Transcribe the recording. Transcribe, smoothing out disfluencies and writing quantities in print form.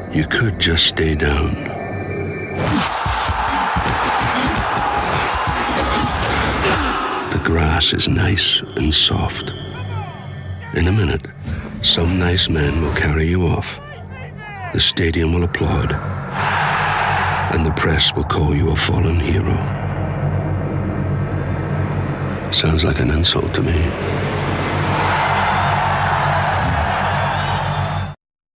You could just stay down. The grass is nice and soft. In a minute, some nice men will carry you off. The stadium will applaud, and the press will call you a fallen hero. Sounds like an insult to me.